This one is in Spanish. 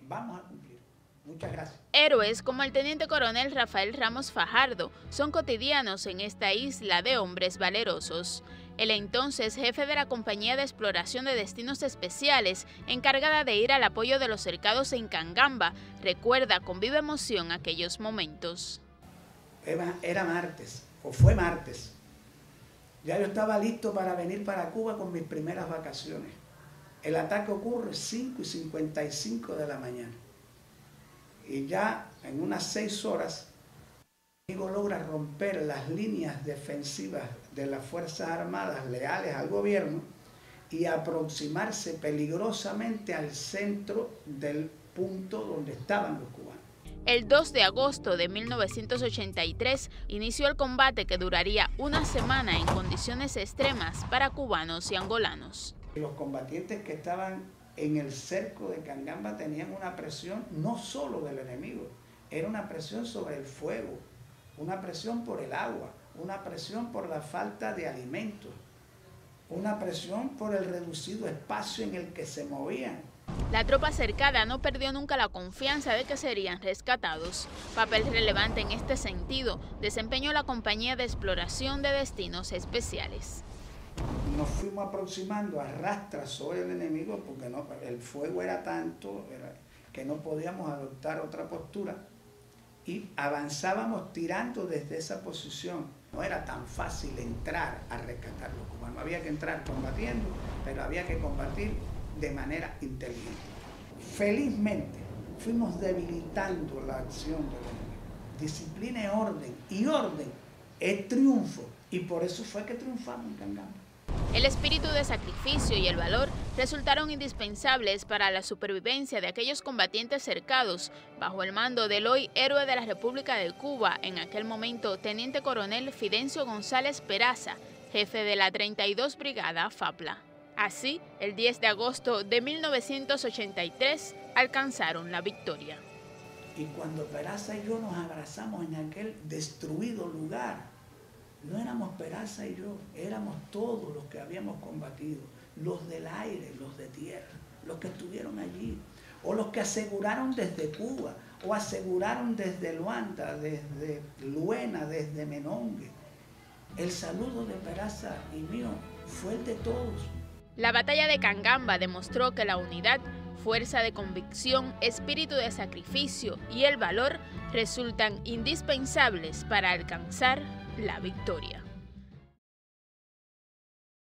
vamos a cumplir. Muchas gracias. Héroes como el teniente coronel Rafael Ramos Fajardo son cotidianos en esta isla de hombres valerosos. El entonces jefe de la Compañía de Exploración de Destinos Especiales, encargada de ir al apoyo de los cercados en Cangamba, recuerda con viva emoción aquellos momentos. Era martes, o fue martes. Ya yo estaba listo para venir para Cuba con mis primeras vacaciones. El ataque ocurre 5:55 de la mañana. Y ya en unas 6 horas, el enemigo logra romper las líneas defensivas de las Fuerzas Armadas leales al gobierno y aproximarse peligrosamente al centro del punto donde estaban los cubanos. El 2 de agosto de 1983 inició el combate que duraría una semana en condiciones extremas para cubanos y angolanos. Los combatientes que estaban en el cerco de Cangamba tenían una presión no solo del enemigo, era una presión sobre el fuego, una presión por el agua, una presión por la falta de alimentos, una presión por el reducido espacio en el que se movían. La tropa cercada no perdió nunca la confianza de que serían rescatados. Papel relevante en este sentido desempeñó la Compañía de Exploración de Destinos Especiales. Nos fuimos aproximando a rastras sobre el enemigo porque el fuego era tanto que no podíamos adoptar otra postura y avanzábamos tirando desde esa posición. No era tan fácil entrar a rescatar a los cubanos, había que entrar combatiendo, pero había que combatir de manera inteligente. Felizmente fuimos debilitando la acción del enemigo. Disciplina es orden y orden es triunfo y por eso fue que triunfamos en Cangamba. El espíritu de sacrificio y el valor resultaron indispensables para la supervivencia de aquellos combatientes cercados bajo el mando del hoy héroe de la República de Cuba, en aquel momento teniente coronel Fidencio González Peraza, jefe de la 32 Brigada FAPLA. Así, el 10 de agosto de 1983 alcanzaron la victoria. Y cuando Peraza y yo nos abrazamos en aquel destruido lugar, no éramos Peraza y yo, éramos todos los que habíamos combatido, los del aire, los de tierra, los que estuvieron allí, o los que aseguraron desde Cuba, o aseguraron desde Luanda, desde Luena, desde Menongue. El saludo de Peraza y mío fue el de todos. La batalla de Cangamba demostró que la unidad, fuerza de convicción, espíritu de sacrificio y el valor resultan indispensables para alcanzar la victoria.